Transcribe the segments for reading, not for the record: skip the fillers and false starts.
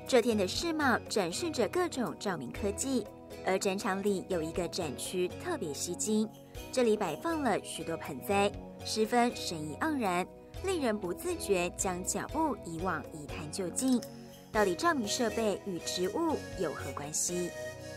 这天的世贸展示着各种照明科技，而展场里有一个展区特别吸睛，这里摆放了许多盆栽，十分生意盎然，令人不自觉将脚步移往一探究竟。到底照明设备与植物有何关系？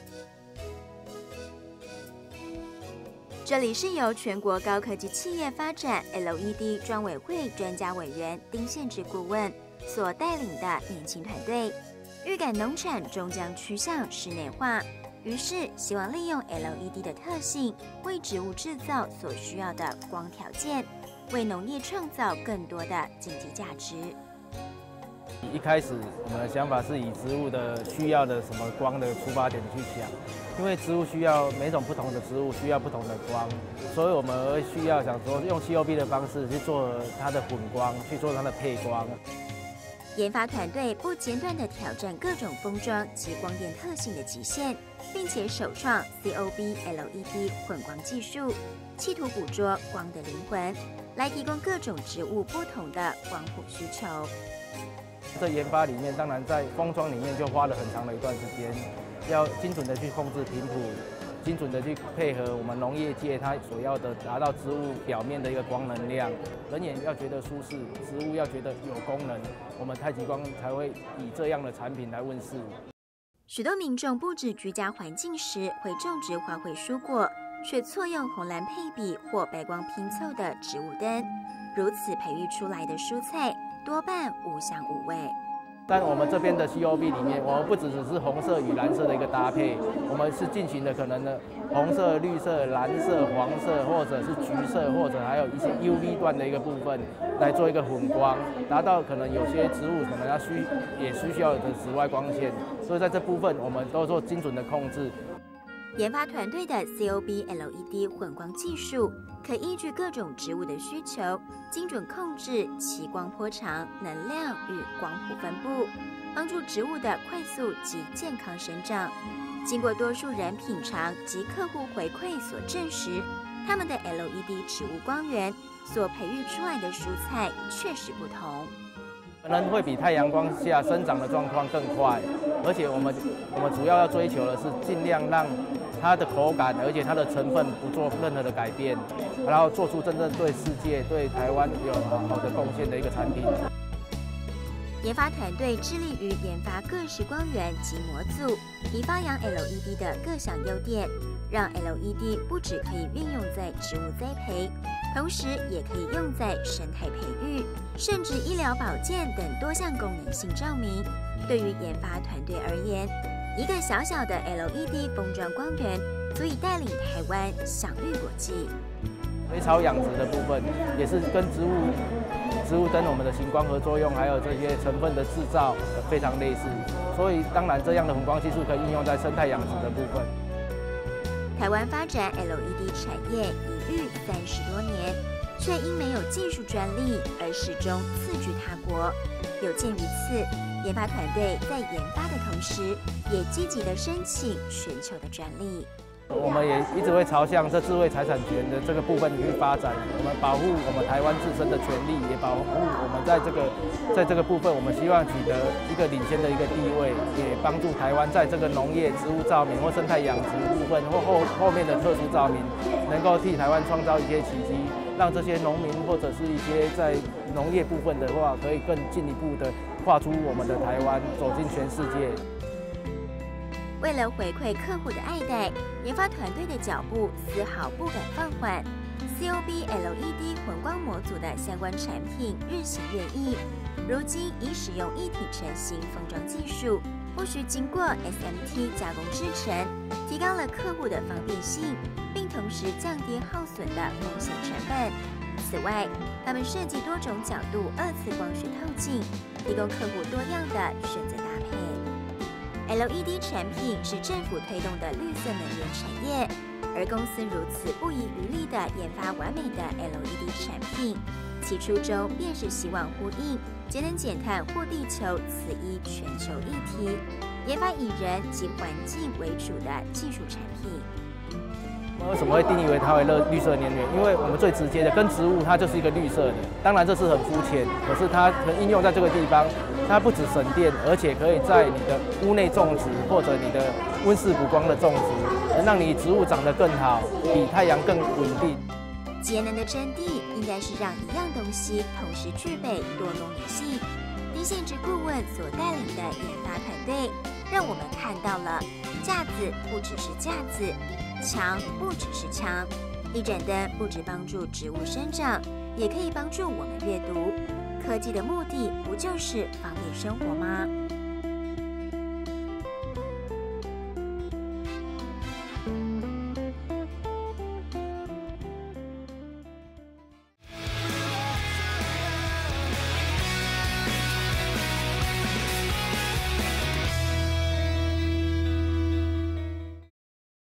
这里是由全国高科技企业发展 LED 专委会专家委员丁宪志顾问所带领的年轻团队，预感农产终将趋向室内化，于是希望利用 LED 的特性，为植物制造所需要的光条件，为农业创造更多的经济价值。 一开始我们的想法是以植物的需要的什么光的出发点去想，因为植物需要每种不同的植物需要不同的光，所以我们会需要想说用 COB 的方式去做它的混光，去做它的配光。 研发团队不间断地挑战各种封装及光电特性的极限，并且首创 COB LED 混光技术，企图捕捉光的灵魂，来提供各种植物不同的光谱需求。 在研发里面，当然在封装里面就花了很长的一段时间，要精准的去控制频谱，精准的去配合我们农业界它所要的达到植物表面的一个光能量，人眼要觉得舒适，植物要觉得有功能，我们太极光才会以这样的产品来问世。 许多民众布置居家环境时会种植花卉蔬果，却错用红蓝配比或白光拼凑的植物灯，如此培育出来的蔬菜多半无香无味。 但我们这边的 COB 里面，我们不只是红色与蓝色的一个搭配，我们是进行了可能的红色、绿色、蓝色、黄色，或者是橘色，或者还有一些 UV 段的一个部分，来做一个混光，达到可能有些植物可能也需要的紫外光线，所以在这部分我们都做精准的控制。 研发团队的 COB LED 混光技术，可依据各种植物的需求，精准控制其光波长、能量与光谱分布，帮助植物的快速及健康生长。经过多数人品尝及客户回馈所证实，他们的 LED 植物光源所培育出来的蔬菜确实不同， 可能会比太阳光下生长的状况更快，而且我们主要追求的是尽量让它的口感，而且它的成分不做任何的改变，然后做出真正对世界、对台湾有好的贡献的一个产品。 研发团队致力于研发各式光源及模组，以发扬 LED 的各项优点，让 LED 不只可以运用在植物栽培，同时也可以用在生态培育，甚至医疗保健等多项功能性照明。对于研发团队而言，一个小小的 LED 封装光源，足以带领台湾享誉国际。 水草养殖的部分也是跟植物灯我们的行光合作用，还有这些成分的制造非常类似，所以当然这样的混光技术可以应用在生态养殖的部分。 台湾发展 LED 产业已逾30多年，却因没有技术专利而始终次居他国。有鉴于此，研发团队在研发的同时，也积极地申请全球的专利。 我们也一直会朝向这智慧财产权的这个部分去发展，我们保护我们台湾自身的权利，也保护我们在这个部分，我们希望取得一个领先的一个地位，也帮助台湾在这个农业、植物照明或生态养殖部分或后面的特殊照明，能够替台湾创造一些奇迹，让这些农民或者是一些在农业部分的话，可以更进一步的跨出我们的台湾，走进全世界。 为了回馈客户的爱戴，研发团队的脚步丝毫不敢放缓。COB LED 混光模组的相关产品日新月异，如今已使用一体成型封装技术，不需经过 SMT 加工制成，提高了客户的方便性，并同时降低耗损的风险成本。此外，他们设计多种角度2次光学透镜，提供客户多样的选择搭配。LED 产品是政府推动的绿色能源产业，而公司如此不遗余力地研发完美的 LED 产品，其初衷便是希望呼应节能减碳护地球此一全球议题，研发以人及环境为主的技术产品。 为什么会定义为它为绿色能源？因为我们最直接的跟植物，它就是一个绿色的。当然这是很肤浅，可是它应用在这个地方，它不止省电，而且可以在你的屋内种植或者你的温室补光的种植，能让你植物长得更好，比太阳更稳定。 节能的真谛应该是让一样东西同时具备多功能性。低限制顾问所带领的研发团队，让我们看到了架子不只是架子，墙不只是墙，一盏灯不只帮助植物生长，也可以帮助我们阅读。科技的目的不就是方便生活吗？